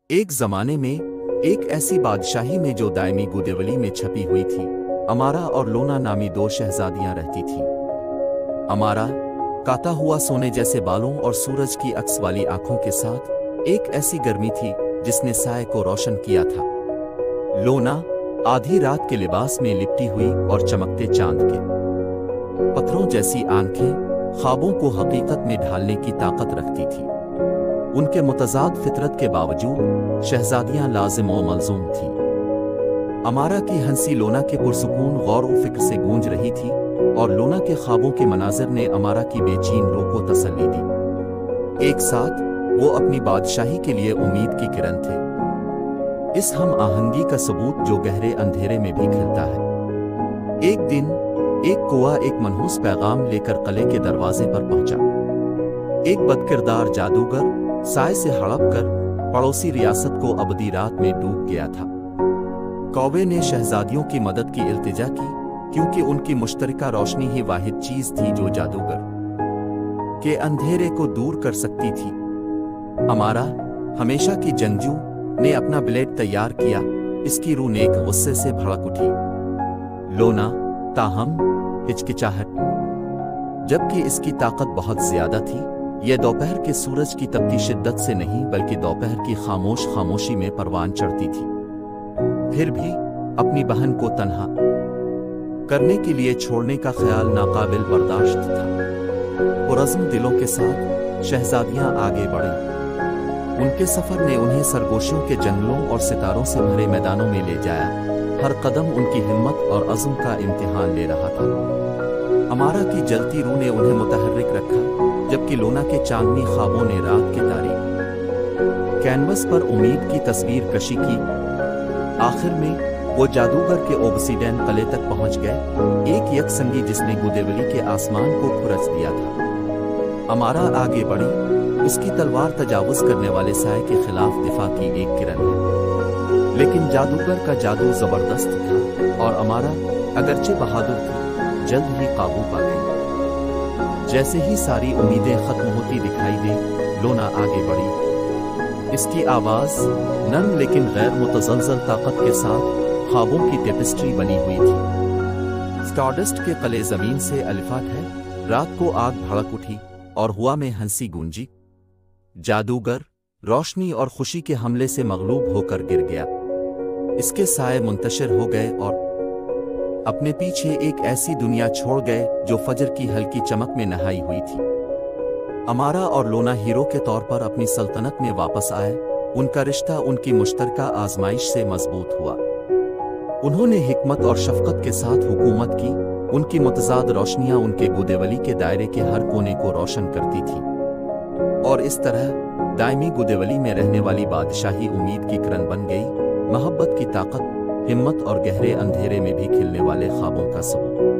ایک زمانے میں ایک ایسی بادشاہی میں جو دائمی گودیولی میں چھپی ہوئی تھی، امارا اور لونا نامی دو شہزادیاں رہتی تھیں۔ امارا کاتا ہوا سونے جیسے بالوں اور سورج کی عکس والی آنکھوں کے ساتھ ایک ایسی گرمی تھی جس نے سائے کو روشن کیا تھا۔ لونا آدھی رات کے لباس میں لپٹی ہوئی اور چمکتے چاند کے پتھروں جیسی آنکھیں خوابوں کو حقیقت میں ڈھالنے کی طاقت رکھتی تھی۔ ان کے متضاد فطرت کے باوجود شہزادیاں لازم و ملزوم تھیں۔ امارا کی ہنسی لونا کے پرسکون غور و فکر سے گونج رہی تھی، اور لونا کے خوابوں کے مناظر نے امارا کی بے چین روح کو تسلی دی۔ ایک ساتھ وہ اپنی بادشاہی کے لیے امید کی کرن تھے، اس ہم آہنگی کا ثبوت جو گہرے اندھیرے میں بھی کھلتا ہے۔ ایک دن ایک کوہ ایک منحوس پیغام لے کر قلعے کے دروازے پر پہنچا۔ ایک بدکردار جادوگر سائے سے ہڑپ کر پڑوسی ریاست کو ابدی رات میں ڈوب گیا تھا۔ کوے نے شہزادیوں کی مدد کی التجا کی، کیونکہ ان کی مشترکہ روشنی ہی واحد چیز تھی جو جادوگر کے اندھیرے کو دور کر سکتی تھی۔ امارا ہمیشہ کی جنگجو نے اپنا بلیڈ تیار کیا، اس کی روح نیک غصے سے بھڑک اٹھی۔ لونا تاہم ہچکچاہٹ، جبکہ اس کی طاقت بہت زیادہ تھی، یہ دوپہر کے سورج کی تپتی شدت سے نہیں بلکہ دوپہر کی خاموشی میں پروان چڑھتی تھی۔ پھر بھی اپنی بہن کو تنہا کرنے کے لیے چھوڑنے کا خیال ناقابل برداشت تھا۔ پرعزم دلوں کے ساتھ شہزادیاں آگے بڑھیں۔ ان کے سفر نے انہیں سرگوشیوں کے جنگلوں اور ستاروں سے بھرے میدانوں میں لے جایا، ہر قدم ان کی ہمت اور عزم کا امتحان لے رہا تھا۔ امارا کی جلتی روح نے انہیں متحرک رکھا، جبکہ لونا کے چاندنی خوابوں نے رات کے تاریک کینوس پر امید کی تصویر کشی کی۔ آخر میں وہ جادوگر کے اوبسیڈین قلعے تک پہنچ گئے، ایک یکسنگی جس نے گودیولی کے آسمان کو کھرچ دیا تھا۔ امارا آگے بڑھی، اس کی تلوار تجاوز کرنے والے سائے کے خلاف دفاع کی ایک کرن ہے، لیکن جادوگر کا جادو زبردست تھا، اور امارا اگرچہ بہادر تھی جلد ہی قابو پا گئی۔ جیسے ہی ساری امیدیں ختم ہوتی دکھائی دیں، لونا آگے بڑھی۔ اس کی آواز نرم لیکن غیر متزلزل طاقت کے ساتھ خوابوں کی ٹیپسٹری بنی ہوئی تھی۔ سٹارڈسٹ کے قلعے زمین سے الفات ہے، رات کو آگ بھڑک اٹھی اور ہوا میں ہنسی گونجی۔ جادوگر روشنی اور خوشی کے حملے سے مغلوب ہو کر گر گیا، اس کے سائے منتشر ہو گئے اور اپنے پیچھے ایک ایسی دنیا چھوڑ گئے جو فجر کی ہلکی چمک میں نہائی ہوئی تھی۔ امارا اور لونا ہیرو کے طور پر اپنی سلطنت میں واپس آئے، ان کا رشتہ ان کی مشترکہ آزمائش سے مضبوط ہوا۔ انہوں نے حکمت اور شفقت کے ساتھ حکومت کی، ان کی متضاد روشنیاں ان کے گودیولی کے دائرے کے ہر کونے کو روشن کرتی تھی، اور اس طرح دائمی گودیولی میں رہنے والی بادشاہی امید کی کرن بن گئی، محبت کی طاقت، ہمت اور گہرے اندھیرے میں بھی کھلنے والے خوابوں کا ثبوت۔